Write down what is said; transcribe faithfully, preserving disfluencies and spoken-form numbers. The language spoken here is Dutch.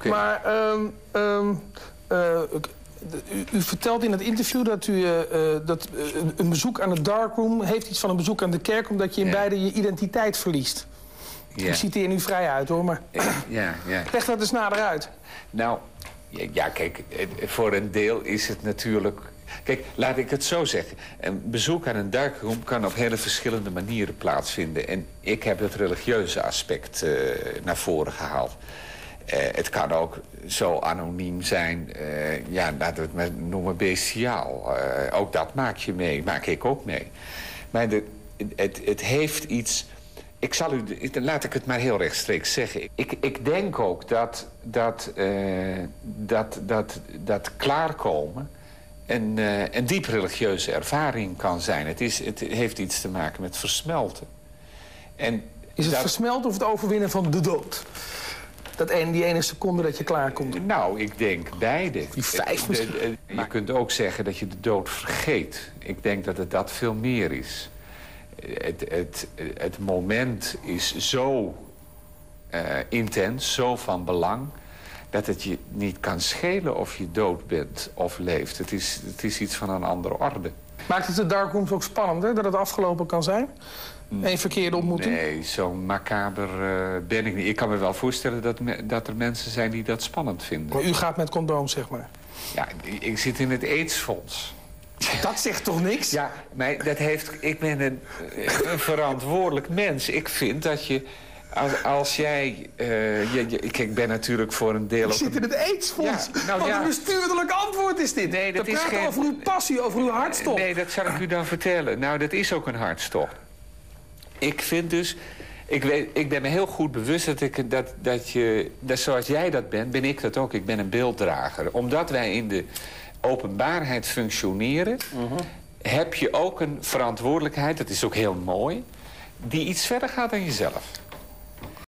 Okay. Maar um, um, uh, u, u vertelt in het interview dat, u, uh, dat uh, een bezoek aan het darkroom heeft iets van een bezoek aan de kerk, omdat je in ja. beide je identiteit verliest. Ja. Ik citeer nu vrij uit, hoor, maar ja, ja. leg dat eens nader uit. Nou, ja, kijk, voor een deel is het natuurlijk... Kijk, laat ik het zo zeggen. Een bezoek aan een darkroom kan op hele verschillende manieren plaatsvinden. En ik heb het religieuze aspect uh, naar voren gehaald. Uh, het kan ook zo anoniem zijn, uh, ja, laten we het maar noemen bestiaal. Uh, ook dat maak je mee, maak ik ook mee. Maar de, het, het heeft iets... Ik zal u, laat ik het maar heel rechtstreeks zeggen. Ik, ik denk ook dat dat, uh, dat, dat, dat klaarkomen een, uh, een diep religieuze ervaring kan zijn. Het, is, het heeft iets te maken met versmelten. En is het dat... versmelten of het overwinnen van de dood? Dat een, die ene seconde dat je klaarkomt? Nou, ik denk beide. Die vijf misschien? De, de, de, je kunt ook zeggen dat je de dood vergeet. Ik denk dat het dat veel meer is. Het, het, het moment is zo uh, intens, zo van belang... dat het je niet kan schelen of je dood bent of leeft. Het is, het is iets van een andere orde. Maakt het de darkrooms ook spannend, hè? Dat het afgelopen kan zijn? Een verkeerde ontmoeting? Nee, zo macaber uh, ben ik niet. Ik kan me wel voorstellen dat, me, dat er mensen zijn die dat spannend vinden. Maar u gaat met condoom, zeg maar? Ja, ik zit in het AIDS-fonds. Dat zegt toch niks? Ja, maar dat heeft, ik ben een, een verantwoordelijk mens. Ik vind dat je, als, als jij... Uh, je, je, ik ben natuurlijk voor een deel... Ik zit in het AIDS-fonds. Ja, nou, Wat ja. een bestuurlijk antwoord is dit. Nee, dat We is praten geen... over uw passie, over uw hartstocht. Nee, dat zal ik u dan vertellen. Nou, dat is ook een hartstocht. Ik vind dus... Ik, weet, ik ben me heel goed bewust dat, ik, dat, dat je... Dat zoals jij dat bent, ben ik dat ook. Ik ben een beelddrager. Omdat wij in de openbaarheid functioneren... Uh-huh. heb je ook een verantwoordelijkheid, dat is ook heel mooi... die iets verder gaat dan jezelf.